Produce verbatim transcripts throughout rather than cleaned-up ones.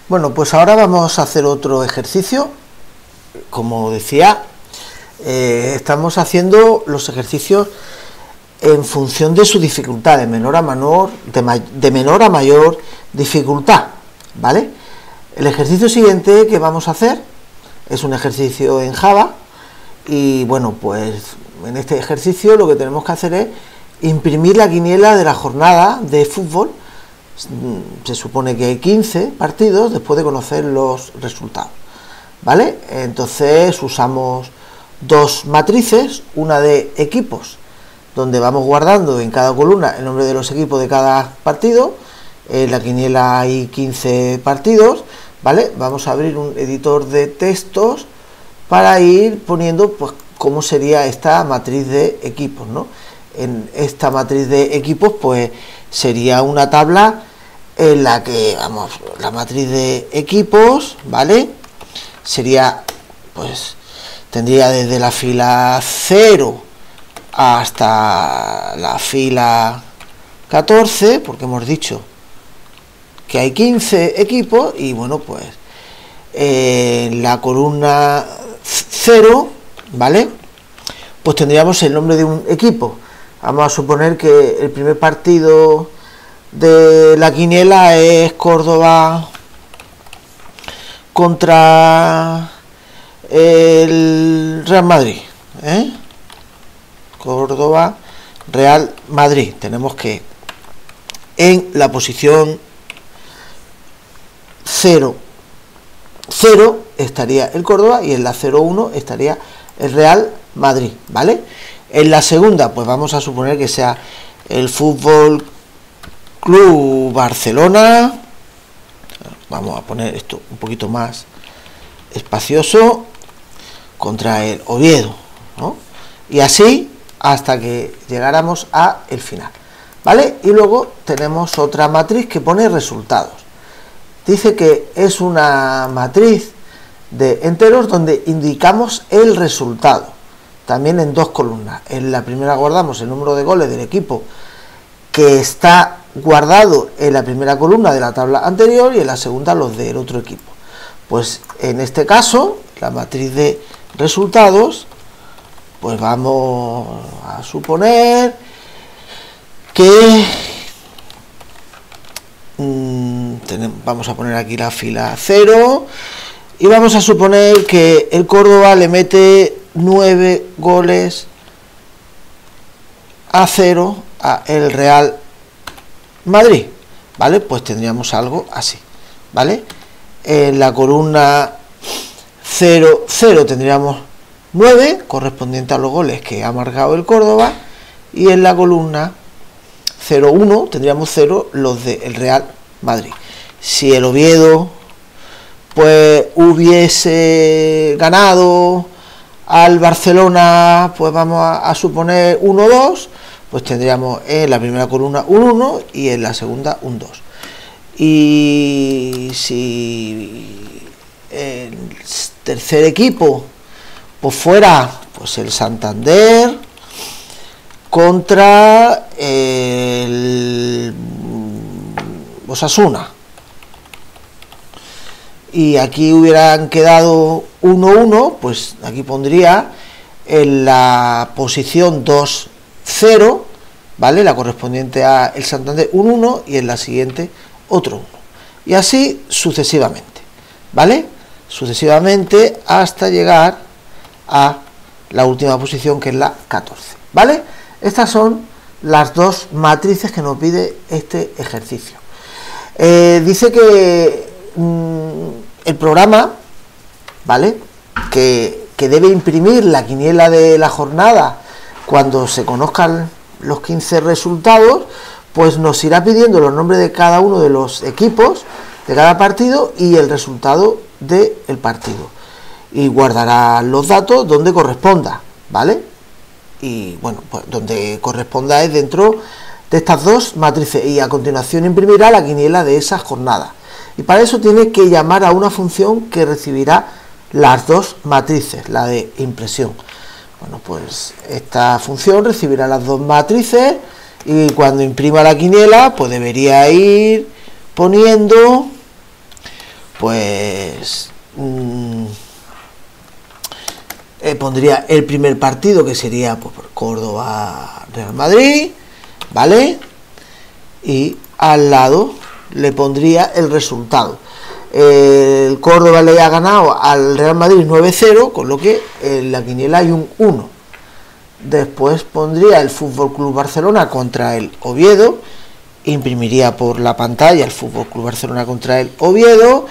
Bueno, pues ahora vamos a hacer otro ejercicio. Como decía, eh, estamos haciendo los ejercicios en función de su dificultad, de menor a menor, de, ma de menor a mayor dificultad, ¿vale? El ejercicio siguiente que vamos a hacer es un ejercicio en Java y bueno, pues en este ejercicio lo que tenemos que hacer es imprimir la quiniela de la jornada de fútbol. Se supone que hay quince partidos después de conocer los resultados, ¿vale? Entonces usamos dos matrices, una de equipos, donde vamos guardando en cada columna el nombre de los equipos de cada partido. En la quiniela hay quince partidos, ¿vale? Vamos a abrir un editor de textos para ir poniendo pues cómo sería esta matriz de equipos, ¿no? En esta matriz de equipos pues sería una tabla en la que, vamos, la matriz de equipos, ¿vale? Sería, pues, tendría desde la fila cero hasta la fila catorce, porque hemos dicho que hay quince equipos, y bueno, pues, en la columna cero, ¿vale? Pues tendríamos el nombre de un equipo. Vamos a suponer que el primer partido de la quiniela es Córdoba contra el Real Madrid, ¿eh? Córdoba, Real Madrid. Tenemos que en la posición cero, cero estaría el Córdoba y en la cero uno estaría el Real Madrid, ¿vale? En la segunda, pues vamos a suponer que sea el Fútbol Club Barcelona. Vamos a poner esto un poquito más espacioso, contra el Oviedo, ¿no? Y así hasta que llegáramos a el final, ¿vale? Y luego tenemos otra matriz que pone resultados. Dice que es una matriz de enteros donde indicamos el resultado, también en dos columnas. En la primera guardamos el número de goles del equipo que está guardado en la primera columna de la tabla anterior y en la segunda los del otro equipo. Pues en este caso, la matriz de resultados, pues vamos a suponer que mmm, tenemos, vamos a poner aquí la fila cero y vamos a suponer que el Córdoba le mete nueve goles a cero a el Real Madrid, ¿vale? Pues tendríamos algo así, ¿vale? En la columna cero cero tendríamos nueve, correspondiente a los goles que ha marcado el Córdoba, y en la columna cero uno tendríamos cero, los del Real Madrid. Si el Oviedo pues hubiese ganado al Barcelona, pues vamos a, a suponer uno dos, pues tendríamos en la primera columna un uno y en la segunda un dos. Y si el tercer equipo pues fuera pues el Santander contra el Osasuna, y aquí hubieran quedado uno uno, pues aquí pondría en la posición dos cero, ¿vale? La correspondiente a el Santander un uno y en la siguiente otro uno. Y así sucesivamente, ¿vale? Sucesivamente hasta llegar a la última posición, que es la catorce, ¿vale? Estas son las dos matrices que nos pide este ejercicio. Eh, dice que mmm, el programa, ¿vale? Que, que debe imprimir la quiniela de la jornada cuando se conozcan los quince resultados, pues nos irá pidiendo los nombres de cada uno de los equipos de cada partido y el resultado del partido, y guardará los datos donde corresponda, ¿vale? Y bueno, pues donde corresponda es dentro de estas dos matrices, y a continuación imprimirá la quiniela de esa jornada, y para eso tiene que llamar a una función que recibirá las dos matrices, la de impresión. Bueno, pues esta función recibirá las dos matrices y cuando imprima la quiniela pues debería ir poniendo pues mmm, eh, pondría el primer partido, que sería pues, Córdoba Real Madrid, ¿vale? Y al lado le pondría el resultado. El Córdoba le ha ganado al Real Madrid nueve cero, con lo que en la quiniela hay un uno. Después pondría el Fútbol Club Barcelona contra el Oviedo, imprimiría por la pantalla el Fútbol Club Barcelona contra el Oviedo.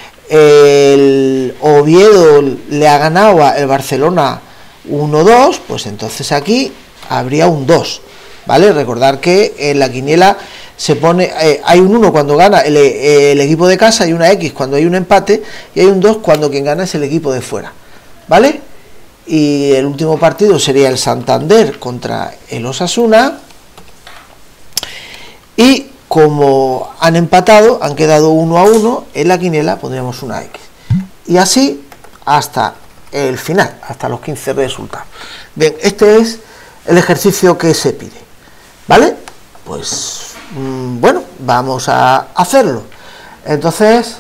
El Oviedo le ha ganado al Barcelona uno dos, pues entonces aquí habría un dos, ¿vale? Recordar que en la quiniela se pone, eh, hay un uno cuando gana el, el equipo de casa, hay una X cuando hay un empate y hay un dos cuando quien gana es el equipo de fuera, ¿vale? Y el último partido sería el Santander contra el Osasuna, y como han empatado, han quedado uno a uno, en la quiniela pondríamos una X, y así hasta el final, hasta los quince resultados. Bien, este es el ejercicio que se pide, ¿vale? Pues mmm, bueno, vamos a hacerlo. Entonces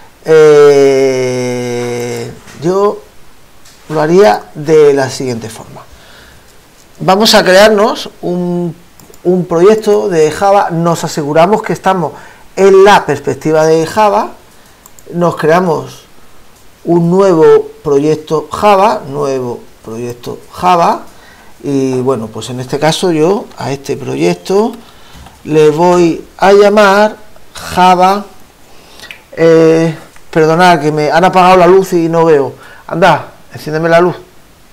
eh, yo lo haría de la siguiente forma. Vamos a crearnos un, un proyecto de Java. Nos aseguramos que estamos en la perspectiva de Java. Nos creamos un nuevo proyecto Java, nuevo proyecto Java, y bueno, pues en este caso yo a este proyecto le voy a llamar Java. Eh, perdonad que me han apagado la luz y no veo. Anda, enciéndeme la luz.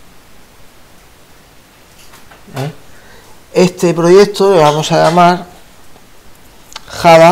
¿Eh? Este proyecto le vamos a llamar Java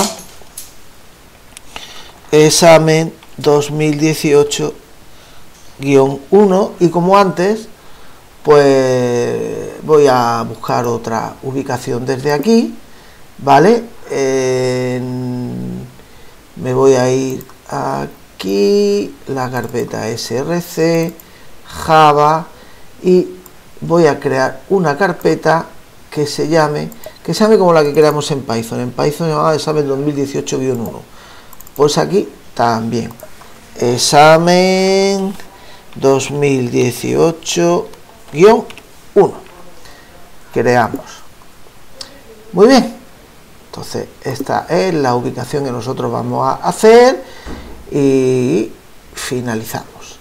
Examen dos mil dieciocho guión uno, y como antes, pues voy a buscar otra ubicación desde aquí, ¿vale? Eh, me voy a ir aquí, la carpeta S R C, Java, y voy a crear una carpeta que se llame, que se llame como la que creamos en Python. En Python se llama Examen dos mil dieciocho guión uno. Pues aquí también, Examen dos mil dieciocho guión uno. Creamos. Muy bien. Entonces, esta es la ubicación que nosotros vamos a hacer y finalizamos.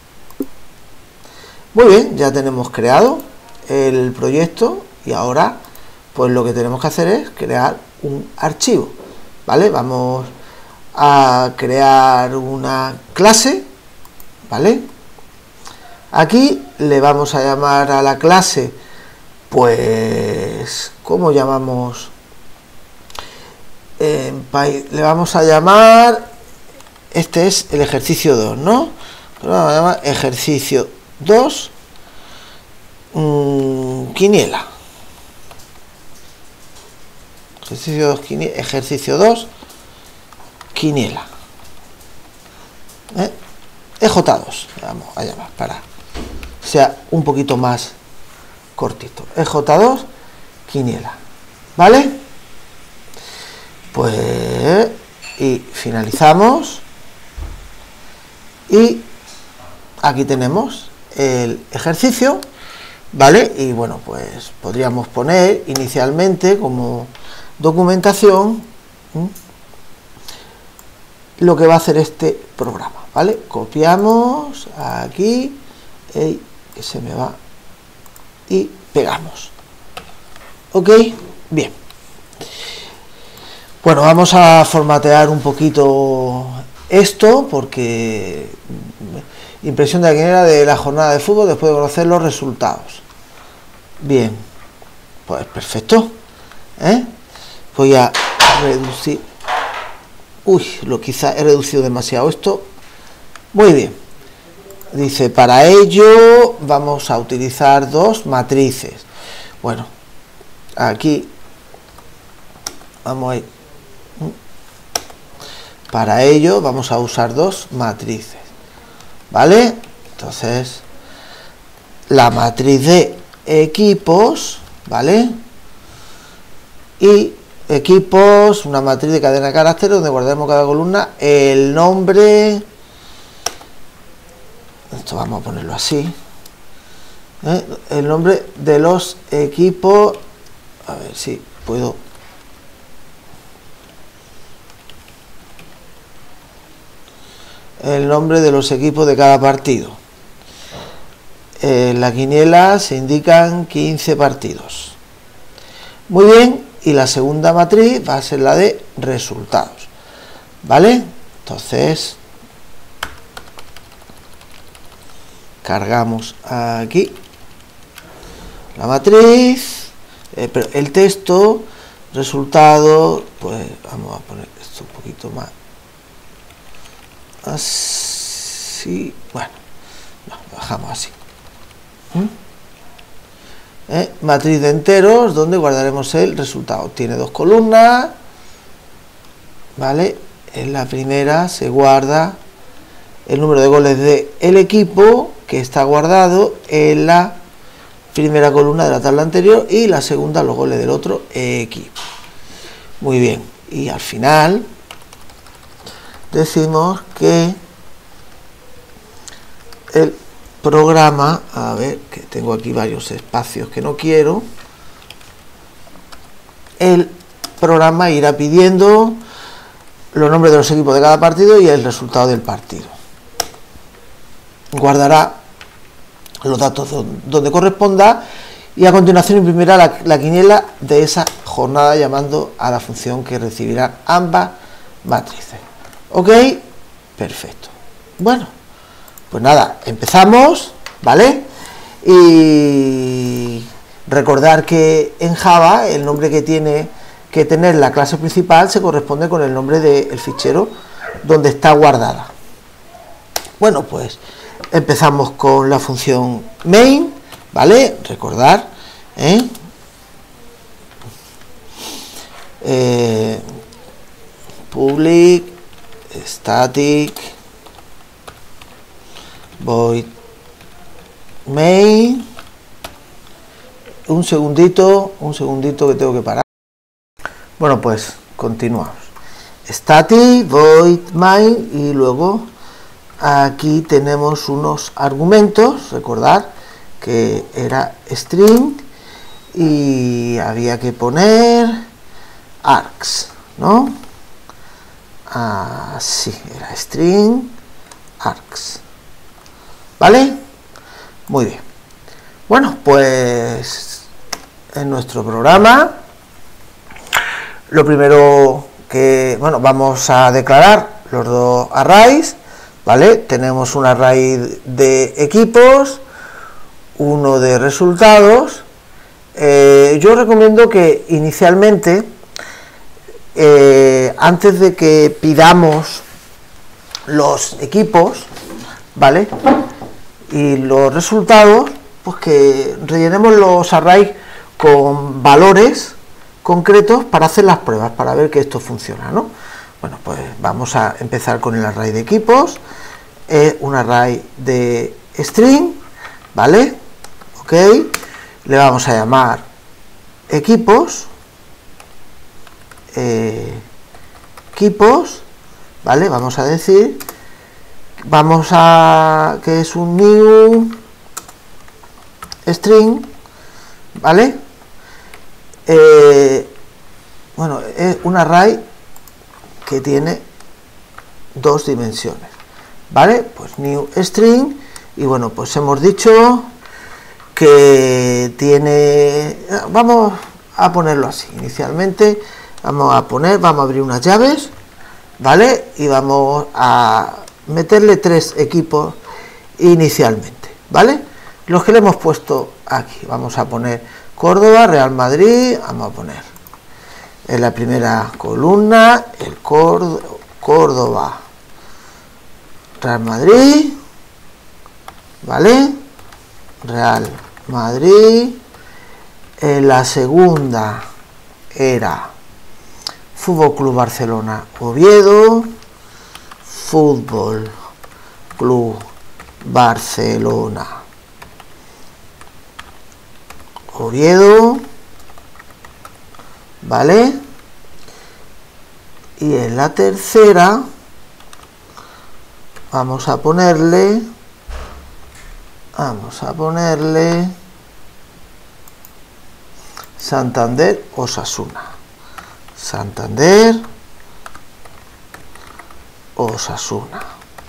Muy bien, ya tenemos creado el proyecto y ahora pues lo que tenemos que hacer es crear un archivo, ¿vale? Vamos a crear una clase, ¿vale? Aquí le vamos a llamar a la clase, pues, ¿cómo llamamos? En le vamos a llamar, este es el ejercicio dos, ¿no? Pero vamos a llamar ejercicio dos mmm, quiniela. Ejercicio dos, quiniela, ejercicio dos quiniela. ¿Eh? E J dos, vamos a llamar para que sea un poquito más cortito. E J dos quiniela, ¿vale? Pues y finalizamos, y aquí tenemos el ejercicio, ¿vale? Y bueno, pues podríamos poner inicialmente como documentación ¿sí? lo que va a hacer este programa, ¿vale? Copiamos aquí, ey, que se me va, y pegamos. Ok, bien. Bueno, vamos a formatear un poquito esto, porque impresión de la quiniela de la jornada de fútbol después de conocer los resultados. Bien, pues perfecto. ¿Eh? Voy a reducir. Uy, lo quizá he reducido demasiado esto. Muy bien. Dice, para ello vamos a utilizar dos matrices. Bueno, aquí vamos a ir. Para ello vamos a usar dos matrices, ¿vale? Entonces, la matriz de equipos, ¿vale? Y equipos, una matriz de cadena de caracteres donde guardaremos cada columna el nombre, esto vamos a ponerlo así, ¿eh? El nombre de los equipos, a ver si puedo, el nombre de los equipos de cada partido. En la quiniela se indican quince partidos. Muy bien, y la segunda matriz va a ser la de resultados, ¿vale? Entonces cargamos aquí la matriz, eh, pero el texto, resultado, pues vamos a poner esto un poquito más así, bueno, no, bajamos así. ¿Mm? ¿Eh? Matriz de enteros donde guardaremos el resultado. Tiene dos columnas, ¿vale? En la primera se guarda el número de goles del equipo que está guardado en la primera columna de la tabla anterior y la segunda los goles del otro equipo. Muy bien, y al final decimos que el programa, a ver, que tengo aquí varios espacios que no quiero, el programa irá pidiendo los nombres de los equipos de cada partido y el resultado del partido. Guardará los datos donde corresponda y a continuación imprimirá la, la quiniela de esa jornada llamando a la función que recibirá ambas matrices. Ok, perfecto. Bueno, pues nada, empezamos, ¿vale? Y recordar que en Java el nombre que tiene que tener la clase principal se corresponde con el nombre del fichero donde está guardada. Bueno, pues empezamos con la función main, ¿vale? Recordar, ¿eh? Eh, public static void main. Un segundito, un segundito que tengo que parar. Bueno, pues continuamos. Static void main y luego aquí tenemos unos argumentos. Recordar que era string y había que poner args, ¿no? Así, era string args, ¿vale? Muy bien. Bueno, pues en nuestro programa lo primero que, bueno, vamos a declarar los dos arrays, ¿vale? Tenemos un array de equipos, uno de resultados. Eh, yo recomiendo que inicialmente, eh, antes de que pidamos los equipos, ¿vale?, y los resultados, pues que rellenemos los arrays con valores concretos para hacer las pruebas, para ver que esto funciona, ¿no? Bueno, pues vamos a empezar con el array de equipos. Es un array de string, ¿vale? Ok, le vamos a llamar equipos, eh, equipos, ¿vale? Vamos a decir, vamos a, que es un new string, ¿vale? Eh, bueno, es un array que tiene dos dimensiones, ¿vale? Pues new string, y bueno, pues hemos dicho que tiene, vamos a ponerlo así, inicialmente vamos a poner, vamos a abrir unas llaves, ¿vale? Y vamos a meterle tres equipos inicialmente, ¿vale? Los que le hemos puesto aquí, vamos a poner Córdoba, Real Madrid, vamos a poner en la primera columna el Córdoba, Real Madrid, ¿vale? Real Madrid. En la segunda era Fútbol Club Barcelona Oviedo, Fútbol Club Barcelona Oviedo, ¿vale? y en la tercera vamos a ponerle vamos a ponerle Santander Osasuna. Santander Osasuna.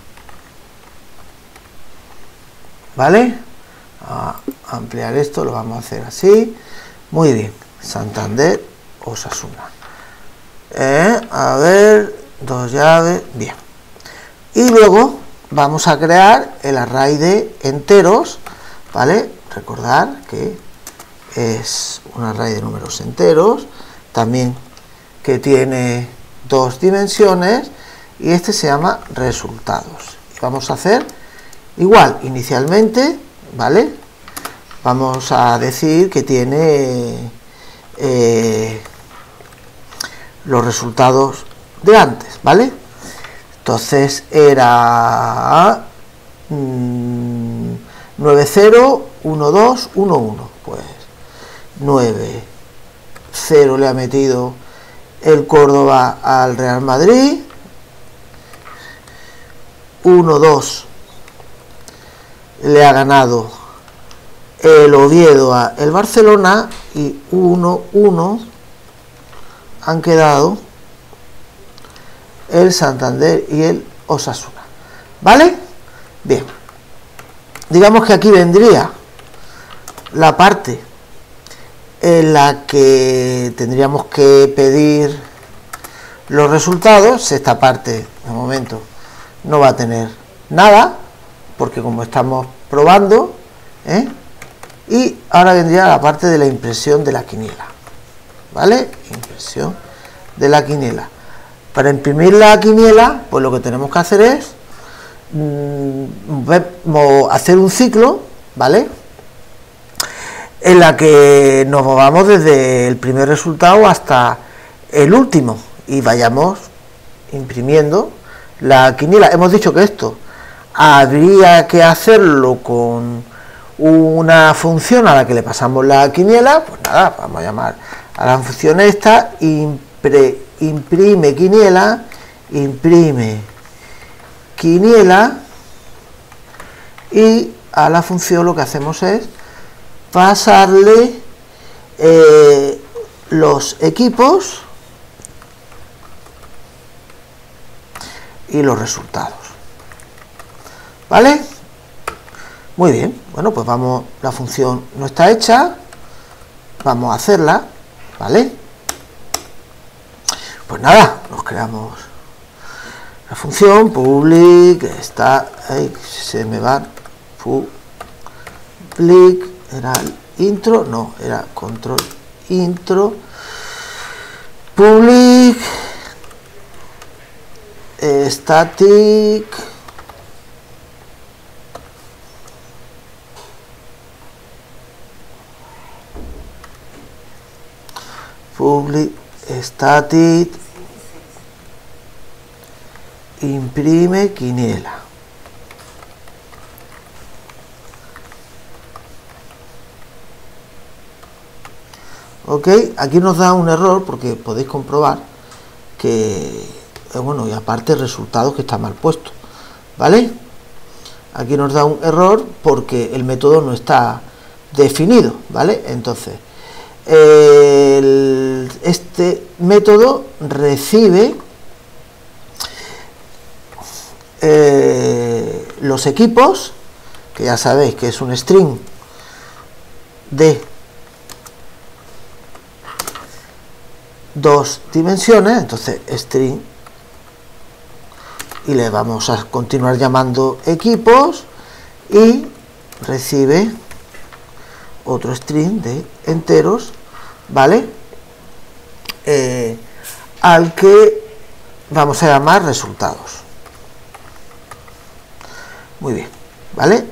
¿Vale? A ampliar esto, lo vamos a hacer así. Muy bien. Santander Osasuna. Eh, a ver, dos llaves. Bien. Y luego vamos a crear el array de enteros. ¿Vale? Recordar que es un array de números enteros. También que tiene dos dimensiones. Y este se llama resultados. Y vamos a hacer igual, inicialmente, ¿vale? Vamos a decir que tiene eh, los resultados de antes, ¿vale? Entonces era mmm, nueve cero uno dos uno uno, pues nueve cero le ha metido el Córdoba al Real Madrid, uno dos le ha ganado el Oviedo a el Barcelona y uno uno han quedado el Santander y el Osasuna. ¿Vale? Bien. Digamos que aquí vendría la parte en la que tendríamos que pedir los resultados. Esta parte, de momento, no va a tener nada, porque como estamos probando, ¿eh? Y ahora vendría la parte de la impresión de la quiniela, ¿vale? Impresión de la quiniela. Para imprimir la quiniela, pues lo que tenemos que hacer es mmm, hacer un ciclo, ¿vale? En la que nos movamos desde el primer resultado hasta el último y vayamos imprimiendo la quiniela. Hemos dicho que esto habría que hacerlo con una función a la que le pasamos la quiniela. Pues nada, vamos a llamar a la función esta, impre, imprime quiniela, imprime quiniela, y a la función lo que hacemos es pasarle eh, los equipos y los resultados. ¿Vale? Muy bien. Bueno, pues vamos, la función no está hecha, vamos a hacerla, ¿vale? Pues nada, nos creamos la función public, está, ahí se me va, public, era el intro, no, era control intro, public, static, public static imprime quiniela. Ok, aquí nos da un error porque podéis comprobar que, eh, bueno, y aparte resultados que está mal puesto, ¿vale? Aquí nos da un error porque el método no está definido, ¿vale? Entonces, el, este método recibe eh, los equipos, que ya sabéis que es un string de dos dimensiones, entonces string, y le vamos a continuar llamando equipos, y recibe otro string de enteros, ¿vale? Eh, al que vamos a llamar resultados. Muy bien, ¿vale?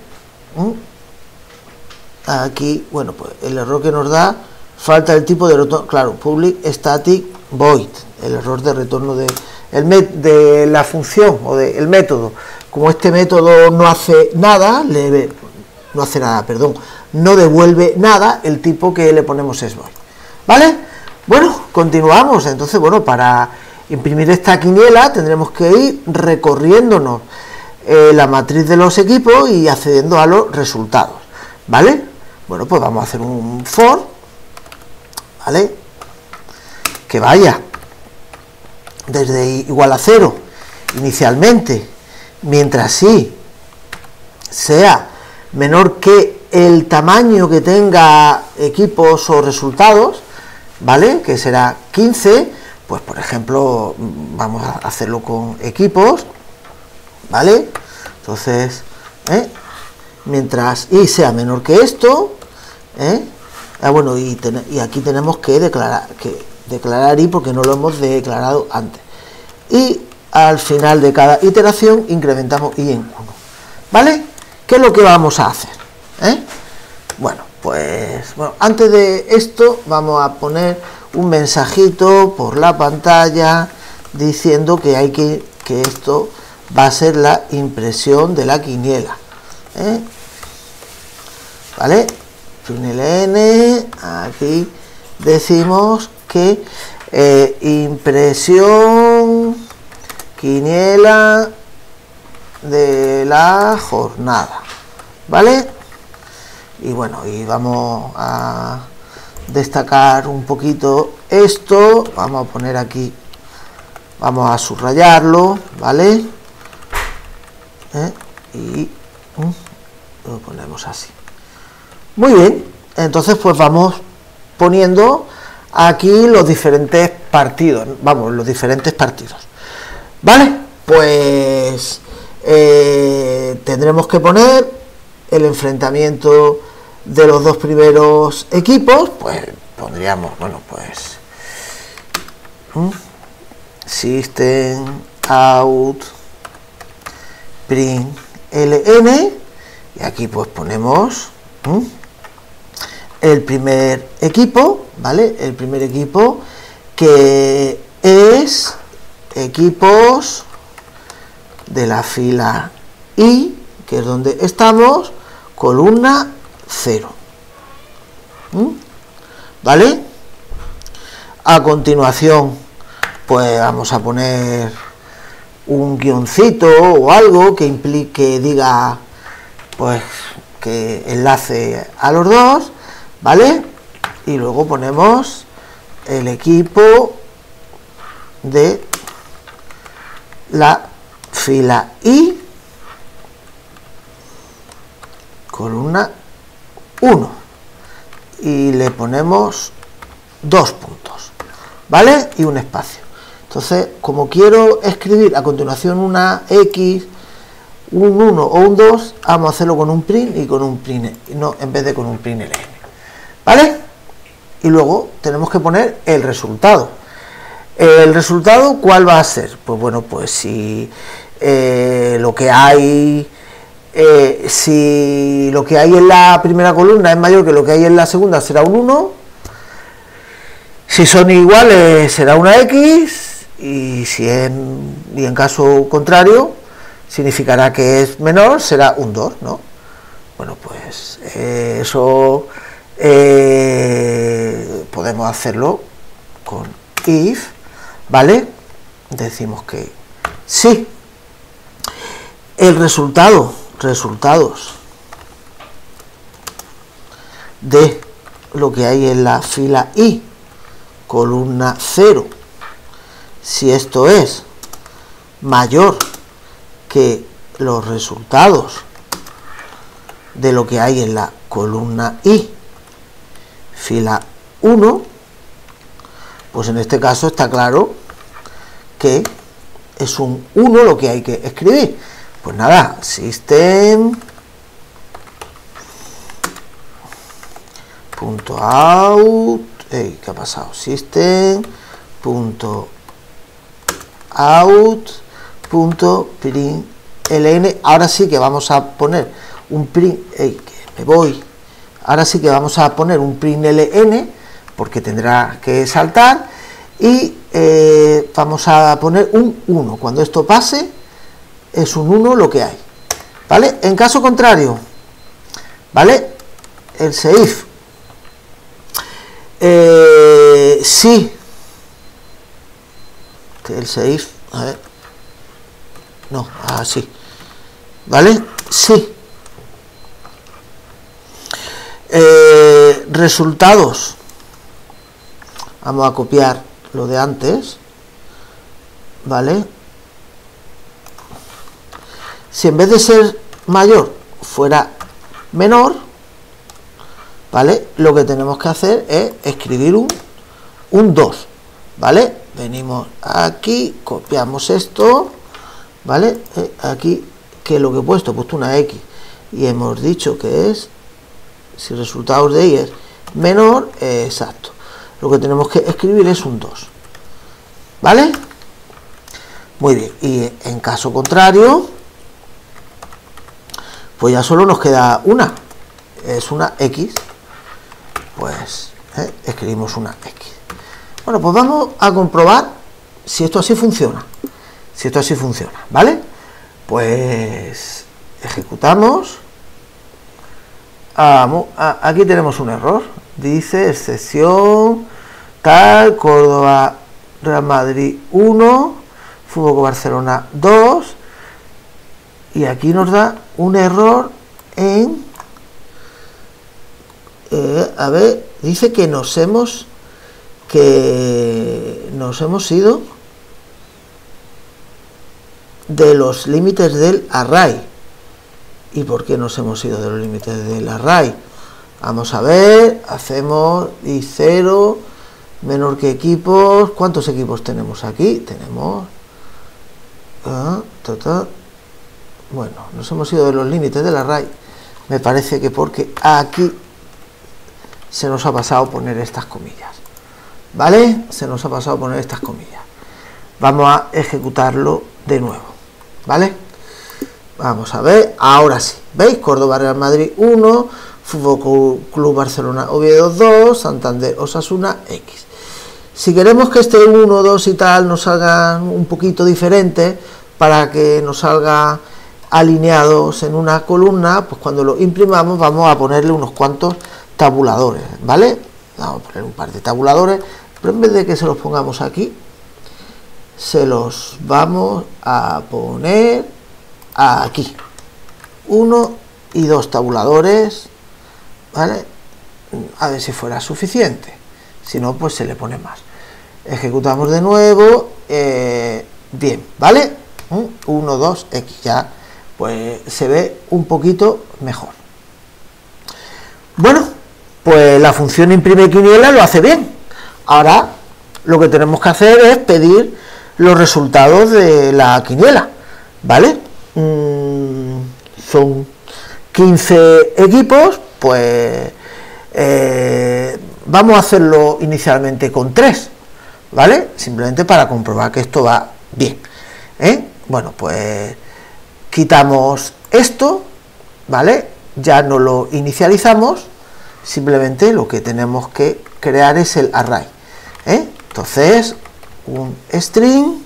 Aquí, bueno, pues el error que nos da, falta el tipo de retorno, claro, public static void, el error de retorno de, el met, de la función o del método. Como este método no hace nada, le, no hace nada, perdón, no devuelve nada, el tipo que le ponemos es void, ¿vale? Bueno, continuamos. Entonces, bueno, para imprimir esta quiniela tendremos que ir recorriéndonos eh, la matriz de los equipos y accediendo a los resultados, ¿vale? Bueno, pues vamos a hacer un for, ¿vale? Que vaya desde igual a cero inicialmente, mientras sí sea menor que el tamaño que tenga equipos o resultados, ¿vale? Que será quince, pues por ejemplo vamos a hacerlo con equipos, ¿vale? Entonces, ¿eh? mientras y sea menor que esto, ¿eh? ah, bueno, y, ten, y aquí tenemos que declarar que declarar y porque no lo hemos declarado antes, y al final de cada iteración incrementamos i en uno, ¿vale? ¿Qué es lo que vamos a hacer? ¿Eh? Bueno, pues bueno, antes de esto vamos a poner un mensajito por la pantalla diciendo que hay que que esto va a ser la impresión de la quiniela, ¿eh? ¿Vale? Println, aquí decimos que eh, impresión quiniela de la jornada, ¿vale? Y bueno, y vamos a destacar un poquito esto, vamos a poner aquí, vamos a subrayarlo, ¿vale? ¿Eh? Y um, lo ponemos así. Muy bien, entonces pues vamos poniendo aquí los diferentes partidos, vamos, los diferentes partidos, ¿vale? Pues eh, tendremos que poner el enfrentamiento de los dos primeros equipos, pues pondríamos, bueno, pues ¿Mm? System out println, y aquí pues ponemos ¿Mm? el primer equipo, ¿vale? El primer equipo que es equipos de la fila I, que es donde estamos, columna cero, ¿Mm? ¿vale? A continuación pues vamos a poner un guioncito o algo que implique, diga, pues que enlace a los dos, ¿vale? Y luego ponemos el equipo de la fila I, columna uno, y le ponemos dos puntos, ¿vale? Y un espacio. Entonces, como quiero escribir a continuación una X, un uno o un dos, vamos a hacerlo con un print y con un print, no, en vez de con un println, ¿vale? Y luego tenemos que poner el resultado. ¿El resultado cuál va a ser? Pues bueno, pues si eh, lo que hay eh, si lo que hay en la primera columna es mayor que lo que hay en la segunda, será un uno. Si son iguales será una X, y si en, y en caso contrario significará que es menor, será un dos, ¿no? Bueno, pues eh, eso eh, podemos hacerlo con if, ¿vale? Decimos que sí, el resultado, resultados de lo que hay en la fila I, columna cero, si esto es mayor que los resultados de lo que hay en la columna I, fila uno, pues en este caso está claro que es un uno lo que hay que escribir. Pues nada, system punto out, hey, ¿qué ha pasado? System punto out punto println. Ahora sí que vamos a poner un print, hey, que me voy. Ahora sí que vamos a poner un println porque tendrá que saltar, y eh, vamos a poner un uno. Cuando esto pase es un uno lo que hay, ¿vale? En caso contrario, ¿vale? El if eh, si que el seis, a ver, no, así, ¿vale? Sí. Eh, resultados, vamos a copiar lo de antes, ¿vale? Si en vez de ser mayor fuera menor, ¿vale? Lo que tenemos que hacer es escribir un, un dos, ¿vale? Venimos aquí, copiamos esto, ¿vale? Eh, aquí, ¿qué es lo que he puesto? He puesto una X y hemos dicho que es, si resultados de Y es menor, eh, exacto. Lo que tenemos que escribir es un dos, ¿vale? Muy bien, y en caso contrario, pues ya solo nos queda una, es una X, pues eh, escribimos una X. Bueno, pues vamos a comprobar si esto así funciona, si esto así funciona, ¿vale? Pues ejecutamos, vamos, aquí tenemos un error, dice excepción, tal, Córdoba, Real Madrid uno, Fútbol Barcelona dos, y aquí nos da un error en, eh, a ver, dice que nos hemos, que nos hemos ido de los límites del array. ¿Y por qué nos hemos ido de los límites del array? Vamos a ver, hacemos y cero, menor que equipos. ¿Cuántos equipos tenemos aquí? Tenemos, ah, ta, ta. Bueno, nos hemos ido de los límites del array, me parece que porque aquí se nos ha pasado poner estas comillas, ¿vale? Se nos ha pasado poner estas comillas. Vamos a ejecutarlo de nuevo, ¿vale? Vamos a ver, ahora sí, ¿veis? Córdoba, Real Madrid uno, Fútbol Club Barcelona Oviedo dos, Santander Osasuna X. Si queremos que este uno, dos y tal nos salgan un poquito diferentes, para que nos salga alineados en una columna, pues cuando lo imprimamos vamos a ponerle unos cuantos tabuladores, ¿vale? Vamos a poner un par de tabuladores, pero en vez de que se los pongamos aquí, se los vamos a poner aquí, uno y dos tabuladores, ¿vale? A ver si fuera suficiente, si no, pues se le pone más. Ejecutamos de nuevo, eh, bien, ¿vale? uno, dos, X, ya pues se ve un poquito mejor. Bueno, pues la función imprime quiniela lo hace bien. Ahora lo que tenemos que hacer es pedir los resultados de la quiniela, ¿vale? Mm, son quince equipos, pues eh, vamos a hacerlo inicialmente con tres, ¿vale? Simplemente para comprobar que esto va bien, ¿eh? Bueno, pues quitamos esto, ¿vale? Ya no lo inicializamos, simplemente lo que tenemos que crear es el array, ¿eh? Entonces, un string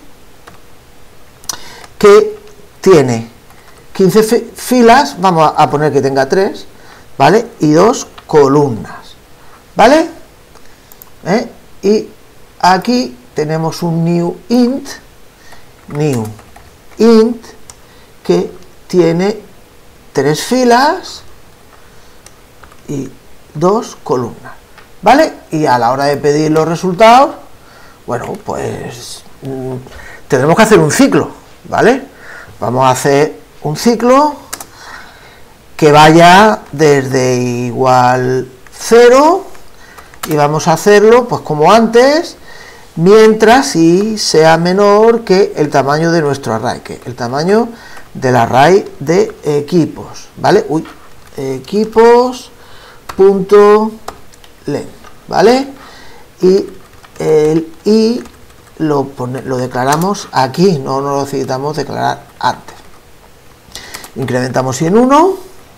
que tiene quince filas, vamos a poner que tenga tres, ¿vale? Y dos columnas, ¿vale? ¿Eh? Y aquí tenemos un new int, new int, que tiene tres filas y dos columnas, ¿vale? Y a la hora de pedir los resultados, bueno, pues mmm, tendremos que hacer un ciclo, ¿vale? Vamos a hacer un ciclo que vaya desde igual cero y vamos a hacerlo pues como antes, mientras y sea menor que el tamaño de nuestro array, que el tamaño del array de equipos, ¿vale? Uy, equipos punto length, ¿vale? Y el i lo, pone, lo declaramos aquí, no lo necesitamos declarar antes. Incrementamos y en uno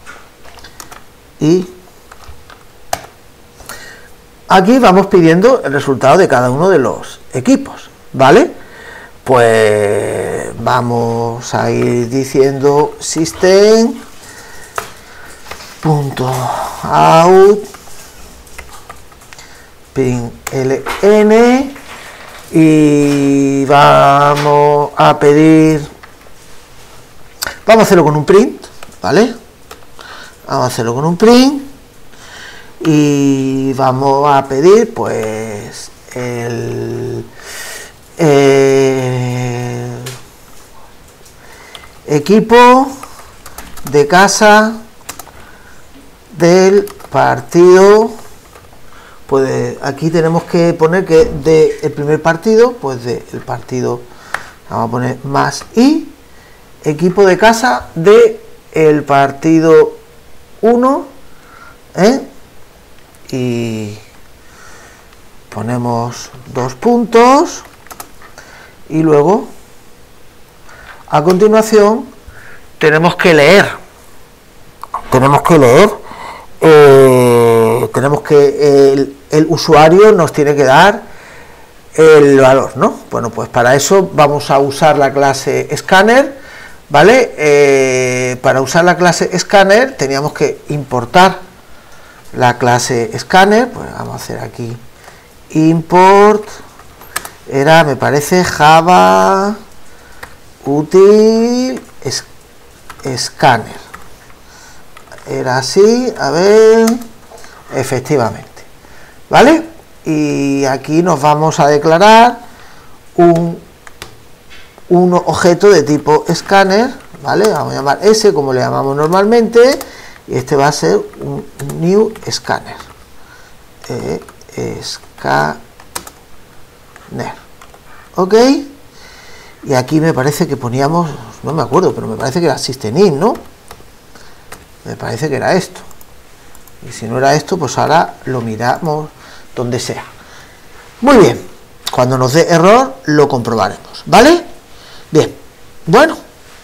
y aquí vamos pidiendo el resultado de cada uno de los equipos, ¿vale? Pues vamos a ir diciendo system punto out println y vamos a pedir, vamos a hacerlo con un print, ¿vale? Vamos a hacerlo con un print y vamos a pedir pues el, el equipo de casa del partido. Pues aquí tenemos que poner que de el primer partido, pues del partido, vamos a poner más y equipo de casa de el partido uno, ¿eh? Y ponemos dos puntos y luego a continuación tenemos que leer, tenemos que leer. Eh, tenemos que el, el usuario nos tiene que dar el valor, ¿no? Bueno, pues para eso vamos a usar la clase scanner, ¿vale? Eh, para usar la clase scanner teníamos que importar la clase scanner, pues vamos a hacer aquí import, era, me parece, Java util scanner. Era así, a ver, efectivamente, ¿vale? Y aquí nos vamos a declarar un, un objeto de tipo scanner, ¿vale? Vamos a llamar S como le llamamos normalmente, y este va a ser un new scanner, eh, scanner, ¿ok? Y aquí me parece que poníamos, no me acuerdo, pero me parece que era system-in, ¿no? Me parece que era esto, y si no era esto, pues ahora lo miramos donde sea. Muy bien, cuando nos dé error lo comprobaremos, ¿vale? Bien, bueno,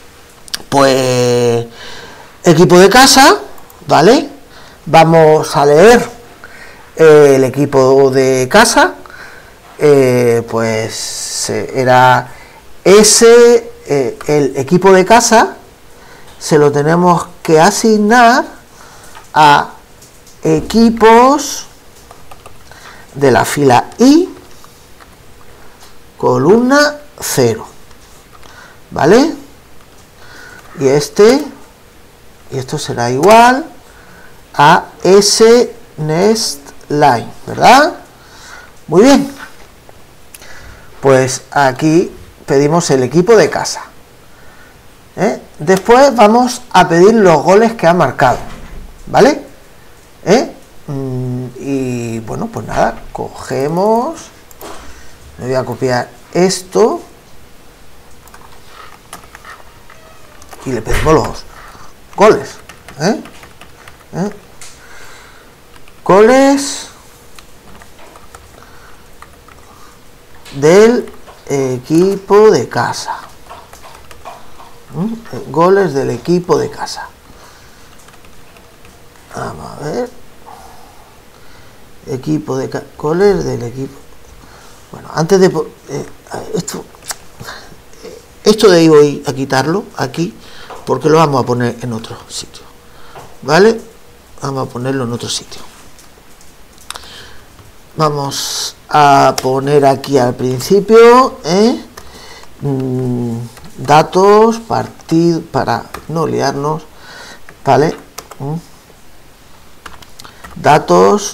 pues equipo de casa, ¿vale? Vamos a leer eh, el equipo de casa, eh, pues eh, era ese, eh, el equipo de casa se lo tenemos que asignar a equipos de la fila I, columna cero, ¿vale? Y este, y esto será igual a S next line, ¿verdad? Muy bien, pues aquí pedimos el equipo de casa. ¿Eh? Después vamos a pedir los goles que ha marcado, ¿vale? ¿Eh? Mm, y bueno, pues nada, cogemos, me voy a copiar esto y le pedimos los goles, ¿eh? ¿Eh? Goles del equipo de casa. ¿Mm? Goles del equipo de casa. Vamos a ver. Equipo de casa. Goles del equipo. Bueno, antes de eh, esto, esto de ahí voy a quitarlo aquí porque lo vamos a poner en otro sitio. ¿Vale? Vamos a ponerlo en otro sitio. Vamos a poner aquí al principio, ¿eh? Mm, datos, partido, para no liarnos, ¿vale? Mm. Datos,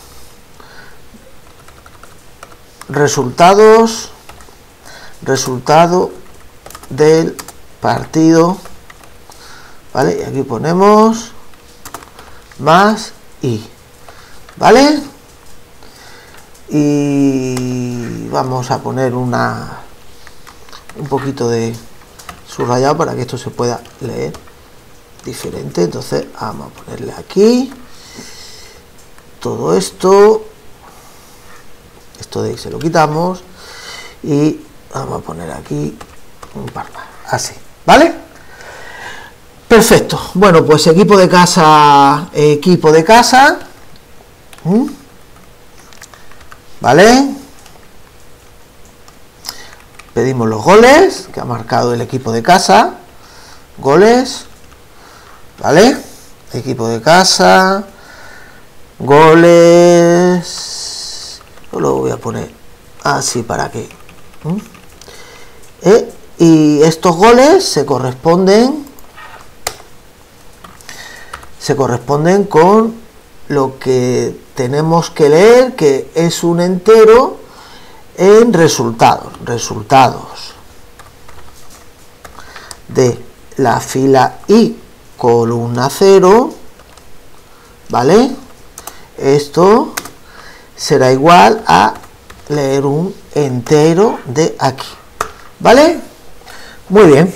resultados, resultado del partido, ¿vale? Y aquí ponemos más i, ¿vale? Y vamos a poner una un poquito de subrayado para que esto se pueda leer diferente. Entonces vamos a ponerle aquí todo esto, esto de ahí se lo quitamos y vamos a poner aquí un par más, así, ¿vale? Perfecto. Bueno, pues equipo de casa, equipo de casa, ¿Mm? ¿vale? Pedimos los goles que ha marcado el equipo de casa, goles, ¿vale? Equipo de casa, goles, yo lo voy a poner así para que ¿eh? Y estos goles se corresponden se corresponden con lo que tenemos que leer, que es un entero en resultados resultados de la fila I columna cero, ¿vale? Esto será igual a leer un entero de aquí, ¿vale? Muy bien.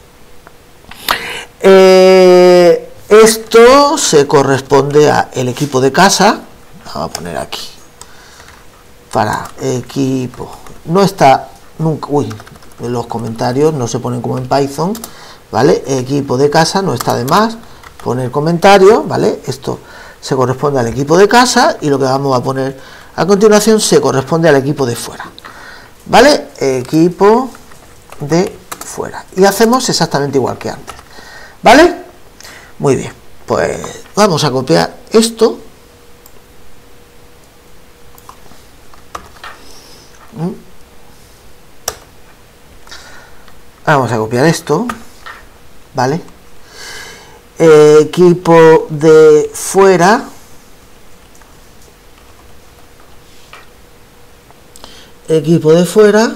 Eh, esto se corresponde a el equipo de casa. Vamos a poner aquí para equipo. No está nunca, uy, los comentarios no se ponen como en Python, ¿vale? Equipo de casa, no está de más poner comentario, ¿vale? Esto se corresponde al equipo de casa y lo que vamos a poner a continuación se corresponde al equipo de fuera, ¿vale? Equipo de fuera. Y hacemos exactamente igual que antes, ¿vale? Muy bien, pues vamos a copiar esto. Vamos a copiar esto, ¿vale? Eh, equipo de fuera. Equipo de fuera.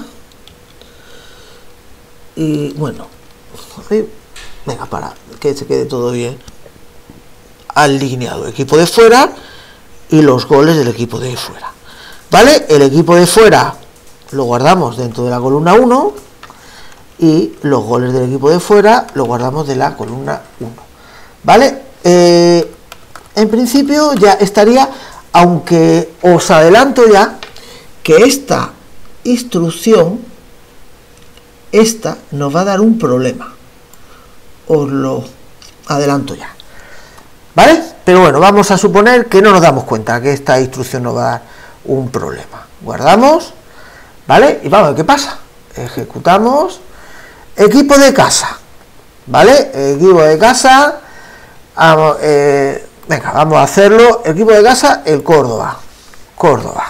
Y bueno, venga, para que se quede todo bien alineado. Equipo de fuera y los goles del equipo de fuera, ¿vale? El equipo de fuera lo guardamos dentro de la columna uno y los goles del equipo de fuera lo guardamos de la columna uno, ¿vale? Eh, en principio ya estaría, aunque os adelanto ya que esta instrucción, esta nos va a dar un problema, os lo adelanto ya, ¿vale? Pero bueno, vamos a suponer que no nos damos cuenta que esta instrucción nos va a dar un problema. Guardamos, ¿vale? Y vamos a ver qué pasa. Ejecutamos. Equipo de casa, ¿vale? Equipo de casa, vamos, eh, venga, vamos a hacerlo. Equipo de casa, el Córdoba. Córdoba.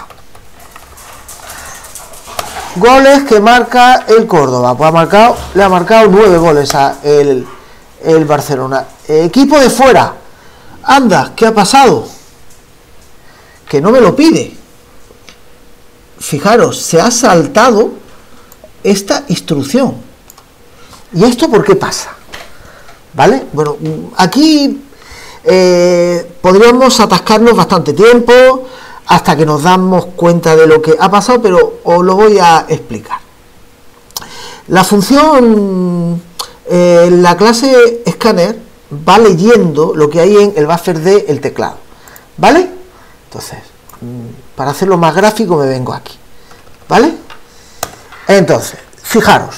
Goles que marca el Córdoba. Pues ha marcado, le ha marcado nueve goles a el, el Barcelona. Equipo de fuera. Anda, ¿qué ha pasado? Que no me lo pide. Fijaros, se ha saltado esta instrucción. ¿Y esto por qué pasa? ¿Vale? Bueno, aquí eh, podríamos atascarnos bastante tiempo hasta que nos damos cuenta de lo que ha pasado, pero os lo voy a explicar. La función, eh, la clase Scanner va leyendo lo que hay en el buffer del teclado, ¿vale? Entonces, para hacerlo más gráfico me vengo aquí, ¿vale? Entonces, fijaros,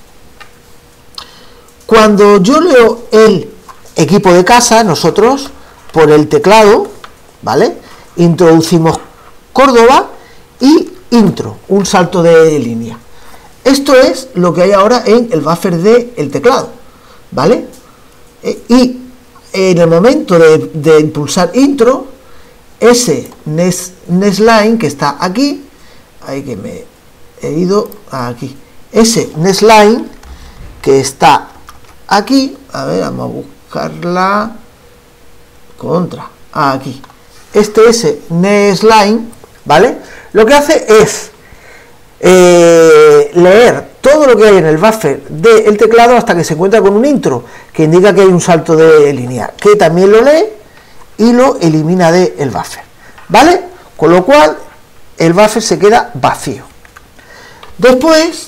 cuando yo leo el equipo de casa, nosotros por el teclado, ¿vale?, introducimos Córdoba y intro, un salto de línea. Esto es lo que hay ahora en el buffer del teclado, ¿vale? Y en el momento de, de impulsar intro, ese nestline que está aquí, ahí que me he ido aquí, ese nestline que está aquí, a ver, vamos a buscarla contra, aquí, este ese nestline, ¿vale? Lo que hace es eh, leer todo lo que hay en el buffer del teclado hasta que se encuentra con un intro que indica que hay un salto de línea, que también lo lee y lo elimina del buffer, ¿vale? Con lo cual el buffer se queda vacío. Después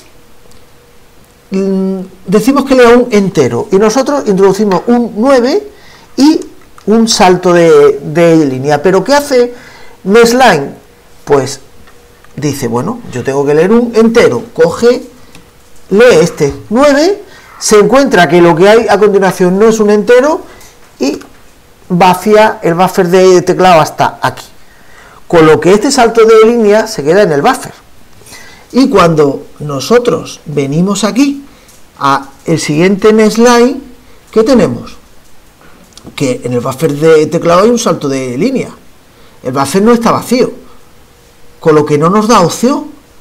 decimos que lea un entero y nosotros introducimos un nueve y un salto de, de línea. ¿Pero qué hace nestline? Pues dice, bueno, yo tengo que leer un entero, coge, lee este nueve, se encuentra que lo que hay a continuación no es un entero y vacía el buffer de teclado hasta aquí, con lo que este salto de línea se queda en el buffer. Y cuando nosotros venimos aquí a el siguiente nestline, ¿qué tenemos? Que en el buffer de teclado hay un salto de línea, el buffer no está vacío, con lo que no nos da opción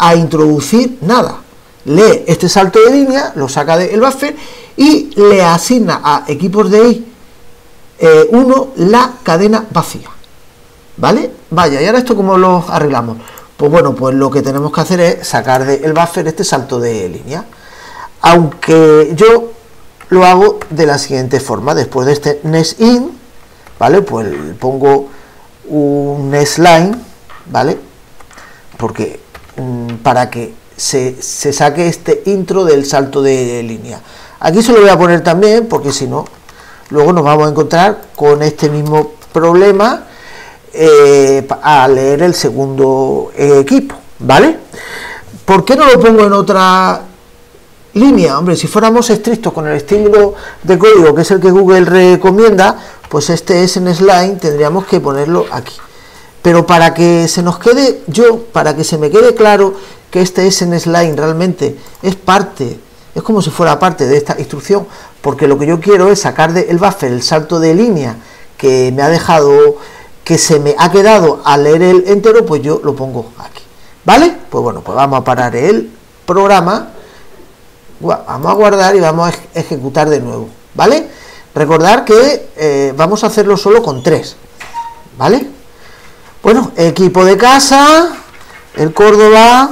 a introducir nada. Lee este salto de línea, lo saca del buffer y le asigna a equipos de i uno la cadena vacía. ¿Vale? Vaya, y ahora esto ¿cómo lo arreglamos? Pues bueno, pues lo que tenemos que hacer es sacar del buffer este salto de línea. Aunque yo lo hago de la siguiente forma. Después de este nestIn, ¿vale? Pues pongo un nestLine, ¿vale? Porque mmm, para que se, se saque este intro del salto de línea. Aquí se lo voy a poner también, porque si no, luego nos vamos a encontrar con este mismo problema eh, a leer el segundo eh, equipo, ¿vale? ¿Por qué no lo pongo en otra línea? Hombre, si fuéramos estrictos con el estilo de código que es el que Google recomienda, pues este S N S Line tendríamos que ponerlo aquí. Pero para que se nos quede, yo, para que se me quede claro que este S N S Line realmente es parte, es como si fuera parte de esta instrucción, porque lo que yo quiero es sacar del buffer el salto de línea que me ha dejado, que se me ha quedado al leer el entero, pues yo lo pongo aquí, ¿vale? Pues bueno, pues vamos a parar el programa, vamos a guardar y vamos a ejecutar de nuevo, ¿vale? Recordar que eh, vamos a hacerlo solo con tres, ¿vale? Bueno, equipo de casa, el Córdoba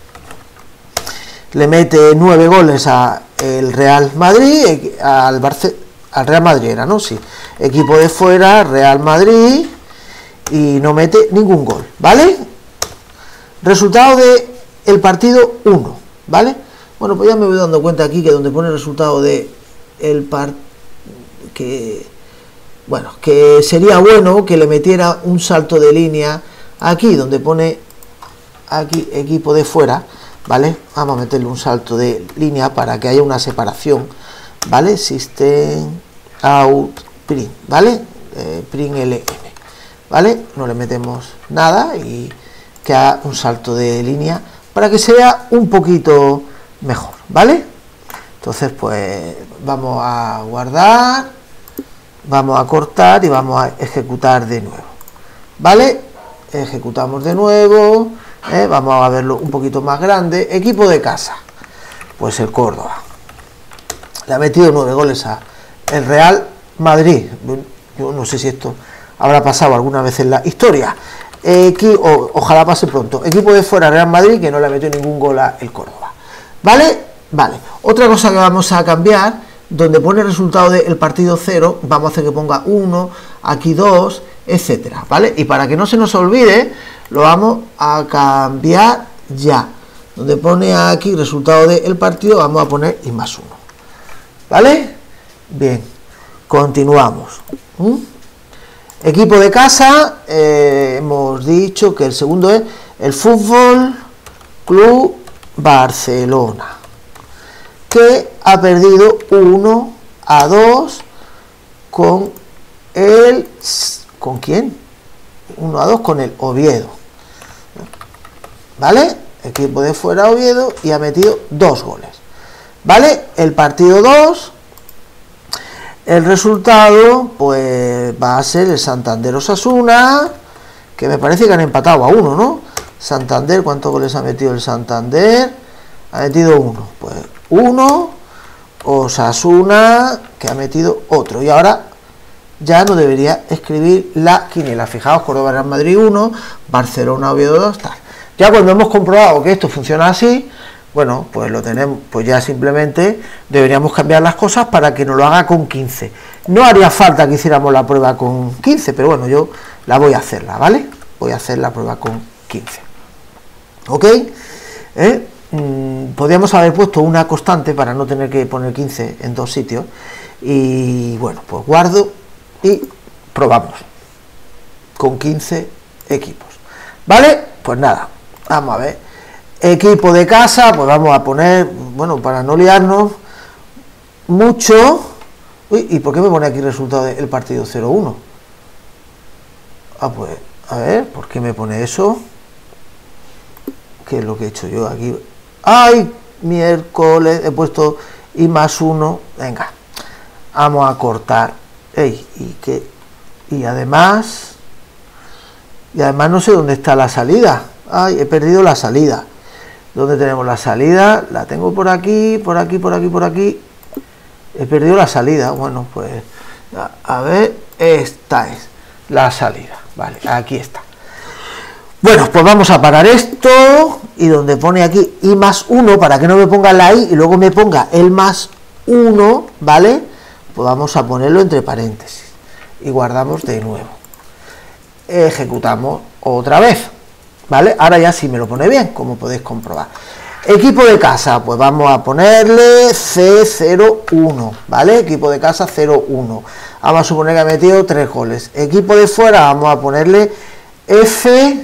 le mete nueve goles a el Real Madrid, al, Barce al Real Madrid era, ¿no? Sí. Equipo de fuera, Real Madrid, y no mete ningún gol, ¿vale? Resultado de el partido uno, ¿vale? Bueno, pues ya me voy dando cuenta aquí que donde pone el resultado de el par que bueno, que sería bueno que le metiera un salto de línea aquí donde pone aquí equipo de fuera, ¿vale? Vamos a meterle un salto de línea para que haya una separación, ¿vale? System out print, ¿vale? Eh, print ln, ¿vale? No le metemos nada y que haga un salto de línea para que sea un poquito mejor, ¿vale? Entonces pues vamos a guardar, vamos a cortar y vamos a ejecutar de nuevo, ¿vale? Ejecutamos de nuevo, ¿eh? Vamos a verlo un poquito más grande. Equipo de casa, pues el Córdoba le ha metido nueve goles a el Real Madrid. Yo no sé si esto habrá pasado alguna vez en la historia, Equi o, ojalá pase pronto. Equipo de fuera, Real Madrid, que no le ha metido ningún gol a el Córdoba, ¿vale? Vale, otra cosa que vamos a cambiar, donde pone el resultado del partido cero, vamos a hacer que ponga uno, aquí dos, etcétera, ¿vale? Y para que no se nos olvide, lo vamos a cambiar ya. Donde pone aquí resultado del partido, vamos a poner y más uno, ¿vale? Bien, continuamos. ¿Mm? Equipo de casa, eh, hemos dicho que el segundo es el Fútbol Club Barcelona, que ha perdido uno a dos con el... ¿Con quién? uno a dos con el Oviedo, ¿vale? Equipo de fuera Oviedo y ha metido dos goles, ¿vale? El partido dos, el resultado pues va a ser el Santander Osasuna, que me parece que han empatado a uno, ¿no? Santander, ¿cuántos goles ha metido el Santander? Ha metido uno, pues uno, Osasuna, que ha metido otro, y ahora ya no debería escribir la quiniela. Fijaos, Córdoba Real Madrid uno, Barcelona Oviedo dos, tal. Ya cuando hemos comprobado que esto funciona así, bueno, pues lo tenemos, pues ya simplemente deberíamos cambiar las cosas para que nos lo haga con quince. No haría falta que hiciéramos la prueba con quince, pero bueno, yo la voy a hacerla, ¿vale? Voy a hacer la prueba con quince. ¿Ok? ¿Eh? Mm, podríamos haber puesto una constante para no tener que poner quince en dos sitios. Y bueno, pues guardo y probamos con quince equipos, ¿vale? Pues nada, vamos a ver. Equipo de casa, pues vamos a poner, bueno, para no liarnos mucho. Uy, ¿y por qué me pone aquí el resultado del partido cero uno? Ah, pues, a ver, ¿por qué me pone eso? ¿Qué es lo que he hecho yo aquí? ¡Ay! Miércoles, he puesto y más uno. Venga, vamos a cortar. Ey, y que y además y además no sé dónde está la salida. Ay, he perdido la salida. ¿Dónde tenemos la salida? La tengo por aquí, por aquí, por aquí, por aquí. He perdido la salida. Bueno, pues a, a ver, esta es la salida. Vale, aquí está. Bueno, pues vamos a parar esto y donde pone aquí i más uno, para que no me ponga la i y luego me ponga el más uno, ¿vale? Pues vamos a ponerlo entre paréntesis y guardamos de nuevo. Ejecutamos otra vez, ¿vale? Ahora ya sí me lo pone bien, como podéis comprobar. Equipo de casa, pues vamos a ponerle C cero uno, ¿vale? Equipo de casa cero uno. Vamos a suponer que ha metido tres goles. Equipo de fuera, vamos a ponerle F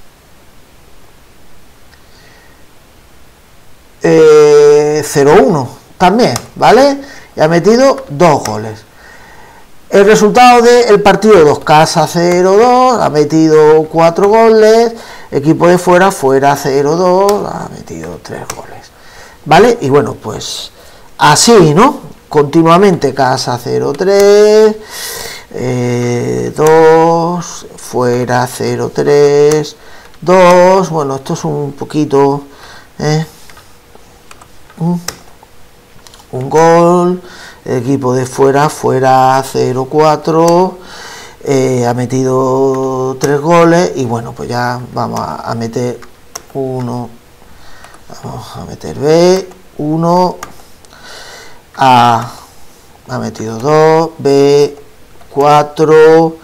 eh, cero uno también, ¿vale? Y ha metido dos goles. El resultado del partido dos, casa cero dos, ha metido cuatro goles. Equipo de fuera, fuera cero dos, ha metido tres goles, ¿vale? Y bueno, pues así, ¿no? Continuamente, casa cero tres, eh, dos, fuera cero tres, dos, bueno, esto es un poquito, ¿eh? un, un gol. Equipo de fuera, fuera cero cuatro, eh, ha metido tres goles y bueno, pues ya vamos a, a meter uno, vamos a meter B, uno, A, ha metido dos, B, cuatro,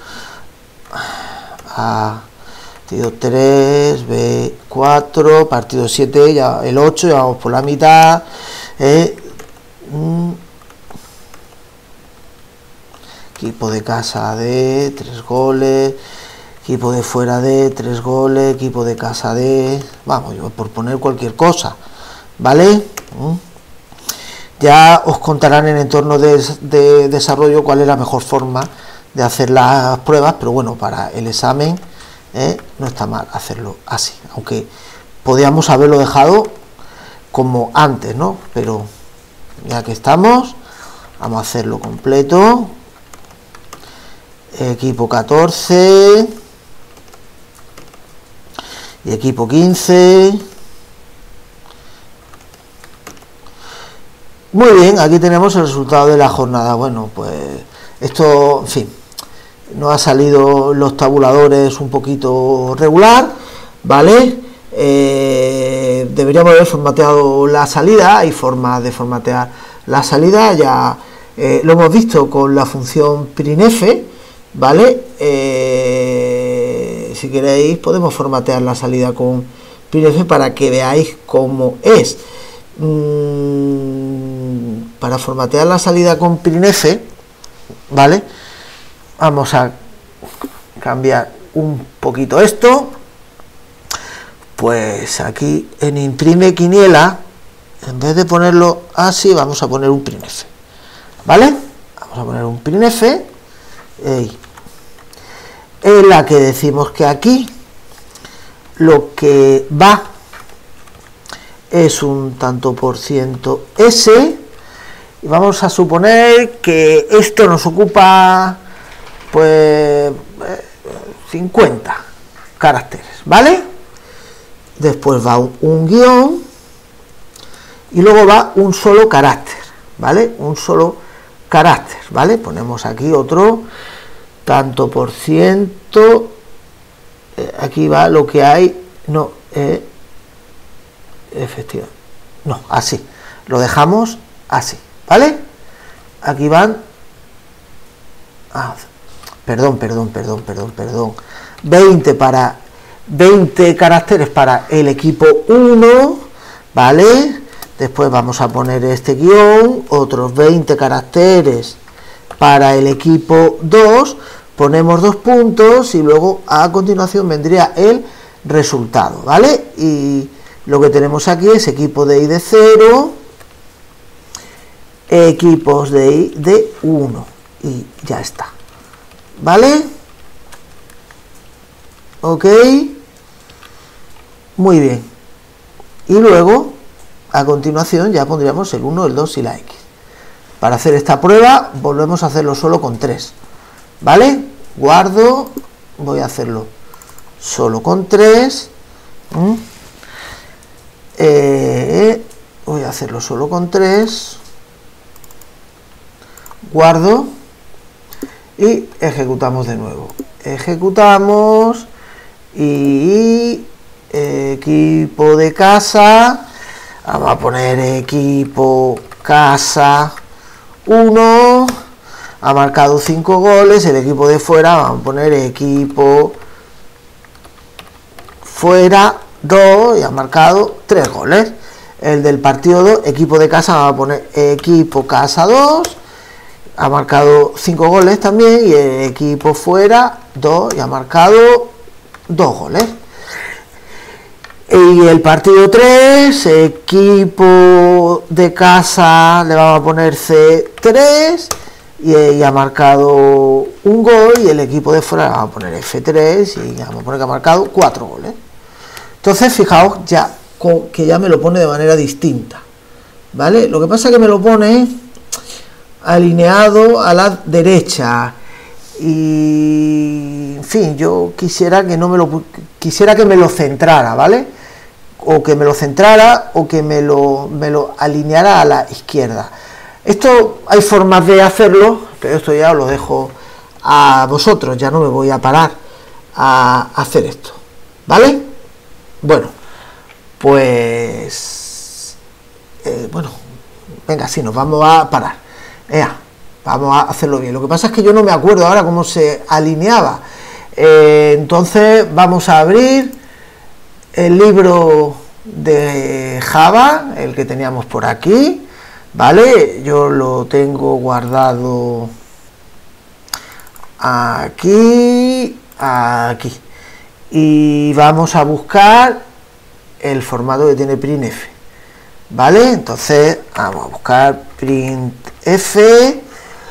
A, ha metido tres, B, cuatro, partido siete, ya el ocho, ya vamos por la mitad, eh, mm, equipo de casa de tres goles, equipo de fuera de tres goles, equipo de casa de, vamos, yo por poner cualquier cosa, ¿vale? Ya os contarán en entorno de, de desarrollo cuál es la mejor forma de hacer las pruebas, pero bueno, para el examen ¿eh? no está mal hacerlo así, aunque podíamos haberlo dejado como antes, ¿no? Pero ya que estamos, vamos a hacerlo completo. Equipo catorce y equipo quince. Muy bien, aquí tenemos el resultado de la jornada. Bueno, pues esto, en fin, no ha salido los tabuladores un poquito regular, ¿vale? Eh, deberíamos haber formateado la salida. Hay formas de formatear la salida, ya eh, lo hemos visto con la función printf, ¿vale? Eh, si queréis podemos formatear la salida con printf para que veáis cómo es. Mm, para formatear la salida con printf, ¿vale? Vamos a cambiar un poquito esto. Pues aquí en imprime quiniela, en vez de ponerlo así, vamos a poner un printf, ¿vale? Vamos a poner un printf. Ey. En la que decimos que aquí lo que va es un tanto por ciento S y vamos a suponer que esto nos ocupa pues cincuenta caracteres, ¿vale? Después va un, un guión y luego va un solo carácter, ¿vale? Un solo carácter, ¿vale? Ponemos aquí otro tanto por ciento, eh, aquí va lo que hay, no, eh, efectivamente, no, así, lo dejamos así, ¿vale? Aquí van, ah, perdón, perdón, perdón, perdón, perdón, veinte para, veinte caracteres para el equipo uno, ¿vale? Después vamos a poner este guión, otros veinte caracteres para el equipo dos, ponemos dos puntos y luego a continuación vendría el resultado, ¿vale? Y lo que tenemos aquí es equipo de I de cero, equipos de I de uno y ya está, ¿vale? Ok, muy bien. Y luego a continuación ya pondríamos el uno, el dos y la X. Para hacer esta prueba volvemos a hacerlo solo con tres, ¿vale? Guardo, voy a hacerlo solo con tres. ¿Mm? eh, voy a hacerlo solo con tres, guardo y ejecutamos de nuevo, ejecutamos y equipo de casa, vamos a poner equipo casa uno, ha marcado cinco goles, el equipo de fuera vamos a poner equipo fuera dos y ha marcado tres goles. El del partido dos, equipo de casa, vamos a poner equipo casa dos, ha marcado cinco goles también, y el equipo fuera dos y ha marcado dos goles. Y el partido tres, equipo de casa le vamos a poner C tres y, y ha marcado un gol, y el equipo de fuera le vamos a poner F tres y vamos a poner que ha marcado cuatro goles. Entonces fijaos ya que ya me lo pone de manera distinta, ¿vale? Lo que pasa es que me lo pone alineado a la derecha y, en fin, yo quisiera que no me lo quisiera que me lo centrara, ¿vale? O que me lo centrara o que me lo, me lo alineara a la izquierda. Esto hay formas de hacerlo, pero esto ya os lo dejo a vosotros, ya no me voy a parar a hacer esto, ¿vale? Bueno, pues eh, bueno, venga, sí, nos vamos a parar. Ea, vamos a hacerlo bien. Lo que pasa es que yo no me acuerdo ahora cómo se alineaba. Eh, entonces vamos a abrir el libro de Java, el que teníamos por aquí, ¿vale? Yo lo tengo guardado aquí, aquí. Y vamos a buscar el formato que tiene printf, ¿vale? Entonces vamos a buscar printf, eh,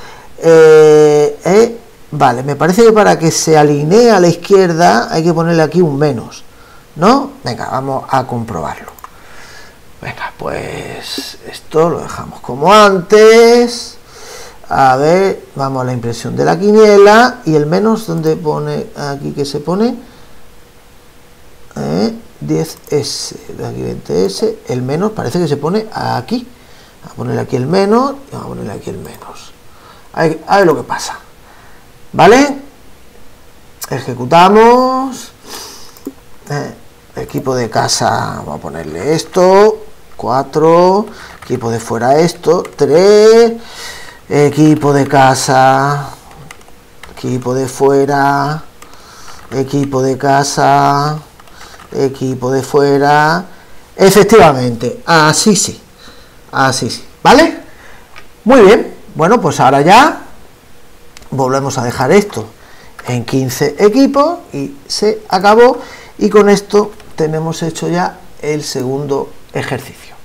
eh, vale, me parece que para que se alinee a la izquierda hay que ponerle aquí un menos, ¿no? Venga, vamos a comprobarlo. Venga, pues esto lo dejamos como antes. A ver, vamos a la impresión de la quiniela, y el menos, ¿dónde pone aquí que se pone? Eh, diez ese, de aquí veinte ese, el menos parece que se pone aquí. Vamos a ponerle aquí el menos y vamos a ponerle aquí el menos. A ver, a ver lo que pasa, ¿vale? Ejecutamos. Eh, equipo de casa, vamos a ponerle esto, cuatro, equipo de fuera esto, tres, equipo de casa, equipo de fuera, equipo de casa, equipo de fuera, efectivamente, así sí, así sí, ¿vale? Muy bien, bueno, pues ahora ya volvemos a dejar esto en quince equipos y se acabó, y con esto tenemos hecho ya el segundo ejercicio.